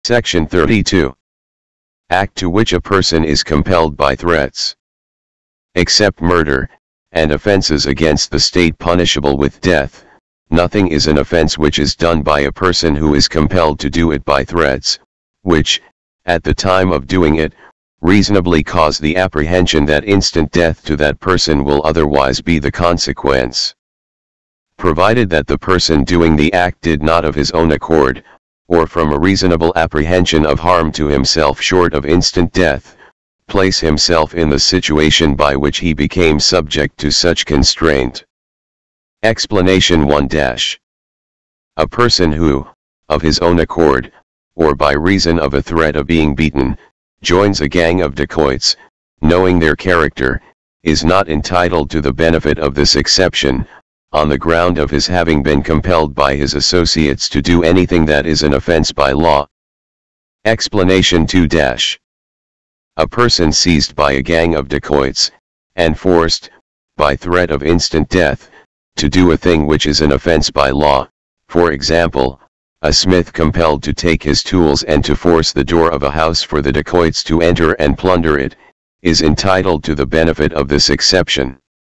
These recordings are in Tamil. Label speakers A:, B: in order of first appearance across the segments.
A: Section 32. Act to which a person is compelled by threats. Except murder, and offenses against the state punishable with death, nothing is an offense which is done by a person who is compelled to do it by threats, which, at the time of doing it, reasonably cause the apprehension that instant death to that person will otherwise be the consequence. Provided that the person doing the act did not of his own accord, or from a reasonable apprehension of harm to himself short of instant death, place himself in the situation by which he became subject to such constraint. Explanation 1. A person who, of his own accord, or by reason of a threat of being beaten, joins a gang of dacoits, knowing their character, is not entitled to the benefit of this exception, on the ground of his having been compelled by his associates to do anything that is an offense by law. Explanation 2. A person seized by a gang of dacoits, and forced, by threat of instant death, to do a thing which is an offense by law, for example, a smith compelled to take his tools and to force the door of a house for the dacoits to enter and plunder it, is entitled to the benefit of this exception.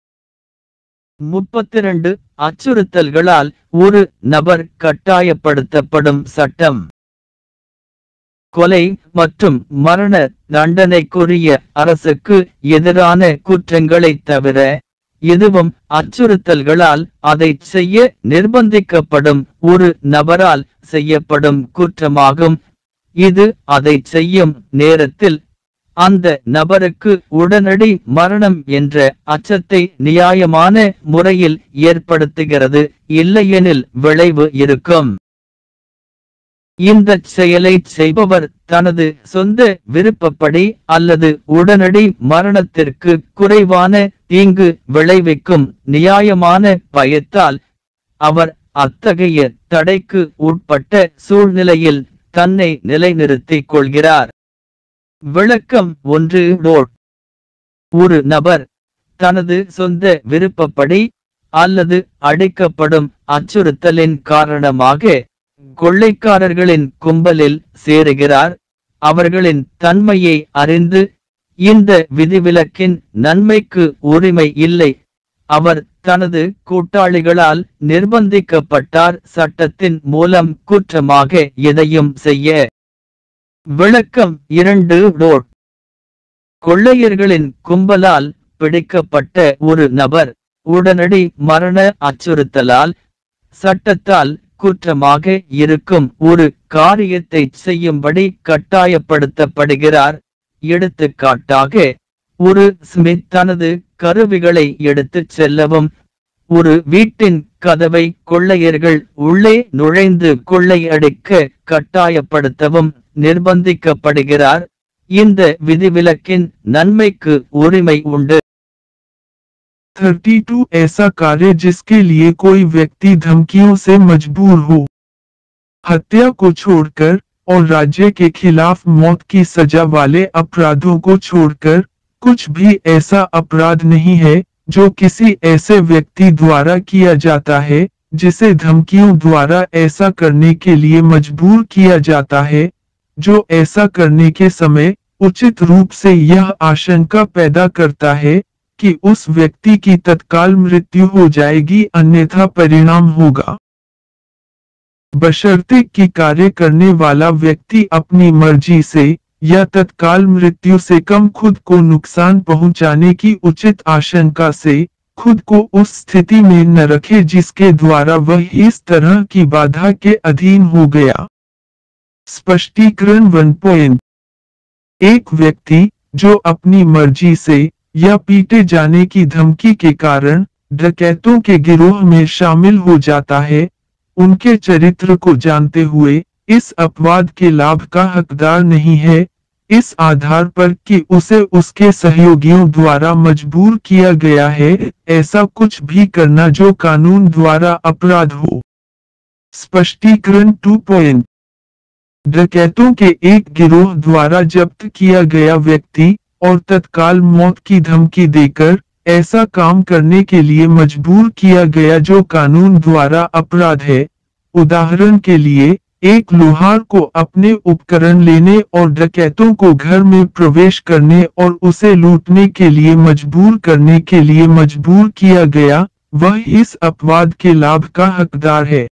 B: 32 அச்சுறுத்தல்களால் ஒரு நபர் கட்டாயப்படுத்தப்படும் சட்டம். கொலை மற்றும் மரண தண்டனைக்குரிய அரசுக்கு எதிரான குற்றங்களைத் தவிர எதுவும் அச்சுறுத்தல்களால் அதைச் செய்ய நிர்பந்திக்கப்படும் ஒரு நபரால் செய்யப்படும் குற்றமாகும். இது அதைச் செய்யும் நேரத்தில் அந்த நபருக்கு உடனடி மரணம் என்ற அச்சத்தை நியாயமான முறையில் ஏற்படுத்துகிறது, இல்லையெனில் விளைவு இருக்கும். இந்தச் செயலைச் செய்பவர் தனது சொந்த விருப்பப்படி அல்லது உடனடி மரணத்திற்கு குறைவான தீங்கு விளைவிக்கும் நியாயமான பயத்தால் அவர் அத்தகைய தடைக்கு உட்பட்ட சூழ்நிலையில் தன்னை நிலைநிறுத்திக் கொள்கிறார். விளக்கம் 1. ஒரு நபர் தனது சொந்த விருப்பப்படி அல்லது அளிக்கப்படும் அச்சுறுத்தலின் காரணமாக கொள்ளைக்காரர்களின் கும்பலில் சேருகிறார். அவர்களின் தன்மையை அறிந்து இந்த விதிவிலக்கின் நன்மைக்கு உரிமை இல்லை. அவர் தனது கூட்டாளிகளால் நிர்பந்திக்கப்பட்டார், சட்டத்தின் மூலம் குற்றமாக எதையும் செய்ய. விளக்கம் 2. கொள்ளையர்களின் கும்பலால் பிடிக்கப்பட்ட ஒரு நபர் உடனடி மரண அச்சுறுத்தலால் சட்டத்தால் குற்றமாக இருக்கும் ஒரு காரியத்தை செய்யும்படி கட்டாயப்படுத்தப்படுகிறார். எடுத்துக்காட்டாக, ஒரு ஸ்மித் தனது கருவிகளை எடுத்துச் செல்லவும் ஒரு வீட்டின் கதவை கொள்ளையர்கள் உள்ளே நுழைந்து கொள்ளையடிக்க கட்டாயப்படுத்தவும் நிர்பந்திக்கப்படுகிறார். இந்த விதிவிலக்கின் நன்மைக்கு உரிமை உண்டு.
C: 32 ऐसा कार्य जिसके लिए कोई व्यक्ति धमकियों से मजबूर हो। हत्या को छोड़कर और राज्य के खिलाफ मौत की सजा वाले अपराधों को छोड़कर कुछ भी ऐसा अपराध नहीं है जो किसी ऐसे व्यक्ति द्वारा किया जाता है जिसे धमकियों द्वारा ऐसा करने के लिए मजबूर किया जाता है, जो ऐसा करने के समय उचित रूप से यह आशंका पैदा करता है कि उस व्यक्ति की तत्काल मृत्यु हो जाएगी, अन्यथा परिणाम होगा। बशर्ते कि कार्य करने वाला व्यक्ति अपनी मर्जी से या तत्काल मृत्यु से कम खुद को नुकसान पहुंचाने की उचित आशंका से खुद को उस स्थिति में न रखे जिसके द्वारा वह इस तरह की बाधा के अधीन हो गया। स्पष्टीकरण 1. एक व्यक्ति जो अपनी मर्जी से या पीटे जाने की धमकी के कारण डकैतों के गिरोह में शामिल हो जाता है, उनके चरित्र को जानते हुए इस अपवाद के लाभ का हकदार नहीं है, इस आधार पर कि उसे उसके सहयोगियों द्वारा मजबूर किया गया है ऐसा कुछ भी करना जो कानून द्वारा अपराध हो। स्पष्टीकरण 2. डकैतों के एक गिरोह द्वारा जब्त किया गया व्यक्ति और तत्काल मौत की धमकी देकर ऐसा काम करने के लिए मजबूर किया गया जो कानून द्वारा अपराध है। उदाहरण के लिए, एक लोहार को अपने उपकरण लेने और डकैतों को घर में प्रवेश करने और उसे लूटने के लिए मजबूर करने के लिए मजबूर किया गया, वह इस अपवाद के लाभ का हकदार है।